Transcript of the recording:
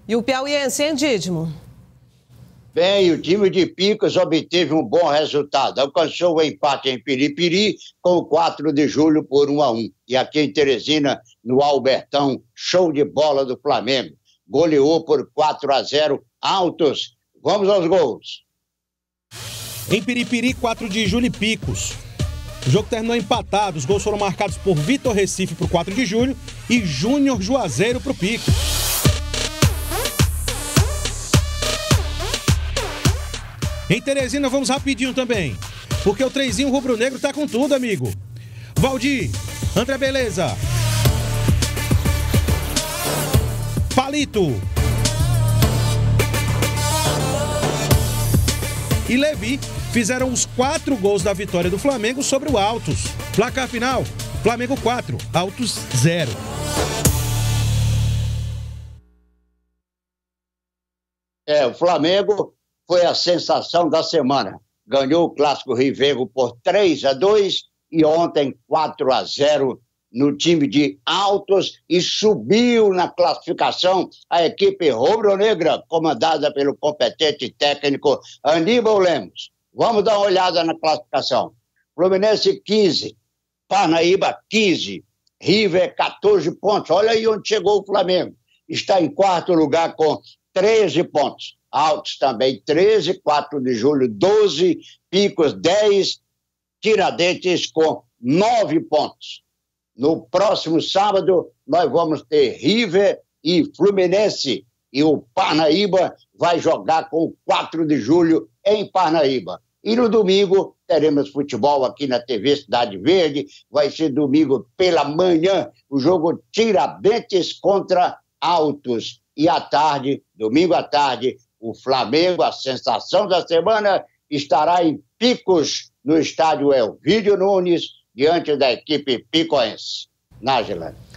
E o piauiense, hein, Dídimo? Bem, o time de Picos obteve um bom resultado. Alcançou o empate em Piripiri com o 4 de julho por 1-1. E aqui em Teresina, no Albertão, show de bola do Flamengo. Goleou por 4-0 Altos. Vamos aos gols. Em Piripiri, 4 de julho e Picos. O jogo terminou empatado. Os gols foram marcados por Vitor Recife para o 4 de julho e Júnior Juazeiro para o Picos. Em Teresina, vamos rapidinho também, porque o trenzinho rubro-negro tá com tudo, amigo. Valdir, André Beleza, Palito e Levi fizeram os 4 gols da vitória do Flamengo sobre o Altos. Placar final, Flamengo 4, Altos 0. O Flamengo foi a sensação da semana. Ganhou o Clássico Rio Verde por 3-2 e ontem 4-0 no time de Altos e subiu na classificação a equipe rubro-negra, comandada pelo competente técnico Aníbal Lemos. Vamos dar uma olhada na classificação. Fluminense 15, Parnaíba 15, River 14 pontos. Olha aí onde chegou o Flamengo. Está em 4º lugar com 13 pontos. Altos também 13, 4 de julho 12, Picos 10, Tiradentes com 9 pontos. No próximo sábado nós vamos ter River e Fluminense e o Parnaíba vai jogar com o 4 de julho em Parnaíba. E no domingo teremos futebol aqui na TV Cidade Verde, vai ser domingo pela manhã, o jogo Tiradentes contra Altos. E à tarde, domingo à tarde, o Flamengo, a sensação da semana, estará em Picos, no estádio Elvídio Nunes, diante da equipe picoense. Nájila.